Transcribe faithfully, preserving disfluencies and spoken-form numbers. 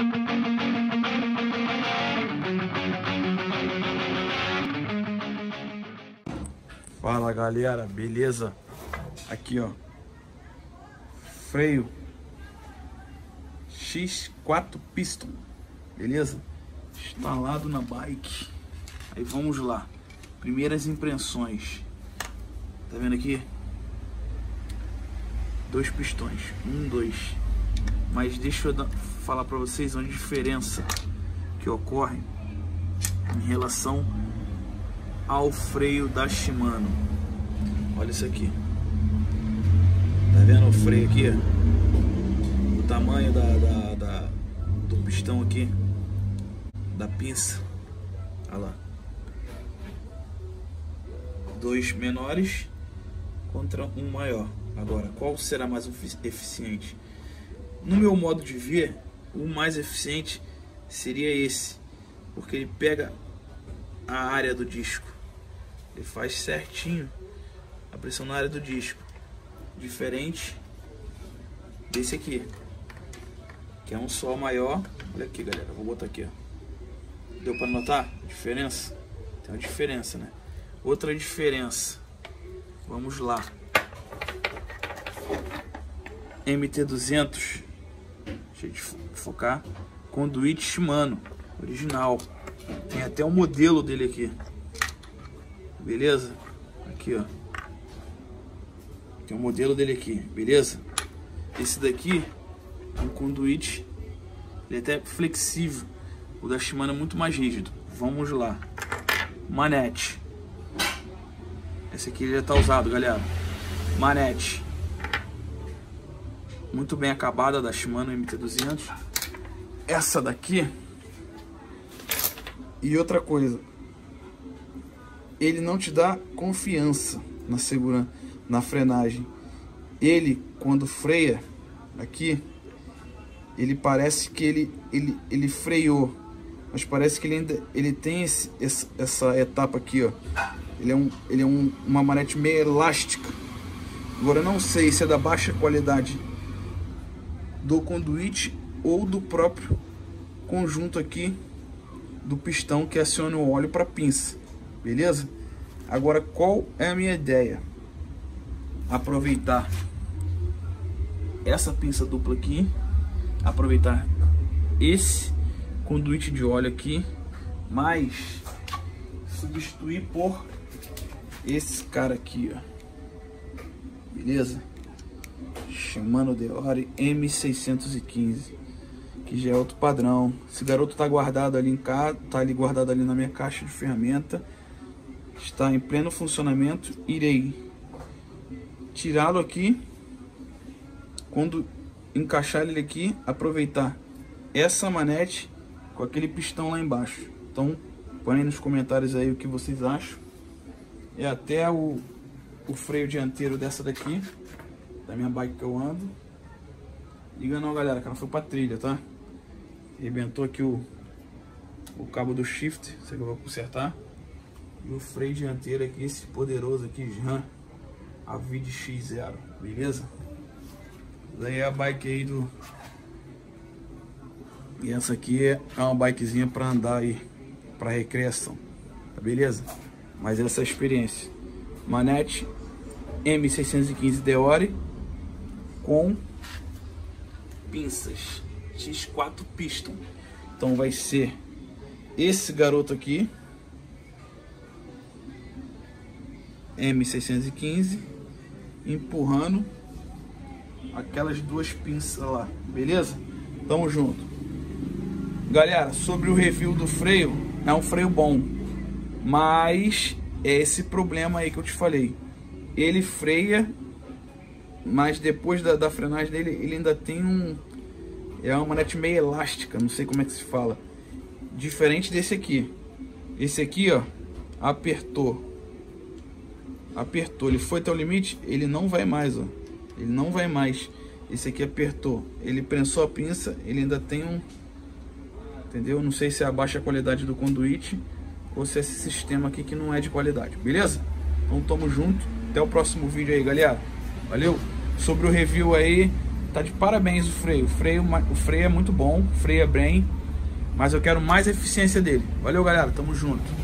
Fala galera, beleza? Aqui ó, freio X quatro piston, beleza? Instalado na bike. Aí vamos lá, primeiras impressões. Tá vendo aqui? Dois pistões, um, dois. Mas deixa eu dar, falar pra vocês uma diferença que ocorre em relação ao freio da Shimano. Olha isso aqui. Tá vendo o freio aqui? O tamanho da, da, da, do pistão aqui, da pinça. Olha lá. Dois menores contra um maior. Agora, qual será mais eficiente? No meu modo de ver, o mais eficiente seria esse, porque ele pega a área do disco, ele faz certinho a pressão na área do disco, diferente desse aqui, que é um sol maior. Olha aqui galera, vou botar aqui, ó. Deu para notar a diferença? Tem uma diferença, né? Outra diferença, vamos lá, M T duzentos, deixa eu focar, conduíte Shimano, original. Tem até o modelo dele aqui, beleza? Aqui ó, tem o modelo dele aqui, beleza? Esse daqui é um conduíte, ele é até flexível. O da Shimano é muito mais rígido. Vamos lá, manete. Esse aqui já tá usado, galera. Manete muito bem acabada da Shimano M T duzentos. Essa daqui. E outra coisa, ele não te dá confiança na segurança, na frenagem. Ele, quando freia aqui, ele parece que ele, ele, ele freou, mas parece que ele ainda ele tem esse, essa, essa etapa aqui, ó. Ele é, um, ele é um, uma manete meio elástica. Agora eu não sei se é da baixa qualidade do conduíte ou do próprio conjunto aqui do pistão que aciona o óleo para pinça, beleza? Agora qual é a minha ideia? Aproveitar essa pinça dupla aqui, aproveitar esse conduíte de óleo aqui, mas substituir por esse cara aqui, ó, beleza? Shimano Deore M seiscentos e quinze, que já é outro padrão. Esse garoto tá guardado ali em casa, tá ali guardado ali na minha caixa de ferramenta, está em pleno funcionamento. Irei tirá-lo aqui, quando encaixar ele aqui, aproveitar essa manete com aquele pistão lá embaixo. Então põe aí nos comentários aí o que vocês acham. É até o, o freio dianteiro dessa daqui, da minha bike que eu ando. Liga não galera, que ela foi pra trilha, tá? Arrebentou aqui o, o cabo do shift, isso aqui eu vou consertar. E o freio dianteiro aqui, esse poderoso aqui, Jan Avid X zero, beleza? Daí é a bike aí do... E essa aqui é uma bikezinha pra andar aí, pra recreação, tá beleza? Mas essa é a experiência. Manete M seiscentos e quinze Deore com pinças X quatro piston. Então vai ser esse garoto aqui, M seiscentos e quinze, empurrando aquelas duas pinças lá, beleza? Tamo junto. Galera, sobre o review do freio, é um freio bom, mas é esse problema aí que eu te falei. Ele freia, mas depois da, da frenagem dele, ele ainda tem um... É uma manete meio elástica, não sei como é que se fala. Diferente desse aqui. Esse aqui, ó, apertou. Apertou, ele foi até o limite, ele não vai mais, ó. Ele não vai mais. Esse aqui apertou, ele prensou a pinça, ele ainda tem um... Entendeu? Não sei se é a baixa qualidade do conduíte ou se é esse sistema aqui que não é de qualidade, beleza? Então tamo junto, até o próximo vídeo aí, galera. Valeu! Sobre o review aí, Tá de parabéns o freio. O freio, o freio é muito bom, o freio é bem, mas eu quero mais eficiência dele. Valeu, galera, tamo junto.